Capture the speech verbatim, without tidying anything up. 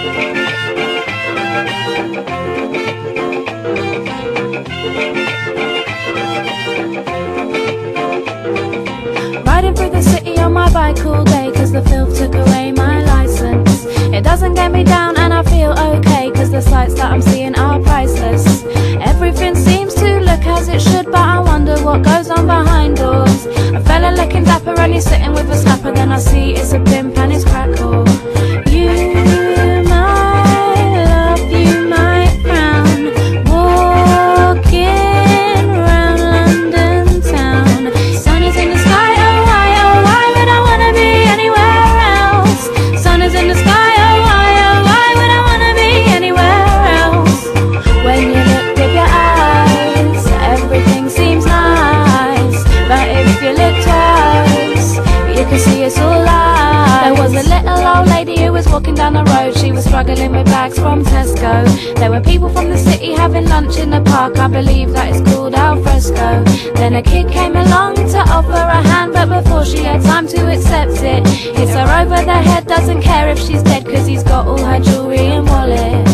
Riding through the city on my bike all day, cause the filth took away my license. It doesn't get me down and I feel okay, cause the sights that I'm seeing are priceless. Everything seems to look as it should, but I wonder what goes on behind doors. A fella looking dapper and he's sitting with a slapper, then I see it's a pimp and it's crackle. You might love, you might frown, walking around London town. Sun is in the sky, oh why, oh why would I wanna be anywhere else? Sun is in the sky, oh why, oh why would I wanna be anywhere else? When you look with your eyes, everything seems nice, but if you look twice, you can see it's all lies. There was a little old lady who was walking down the road. She was struggling with bags from Tesco. There were people from the city having lunch in the park. I believe that it's called al fresco. Then a kid came along to offer a hand, but before she had time to accept it, hits her over the head, doesn't care if she's dead, cause he's got all her jewelry and wallet.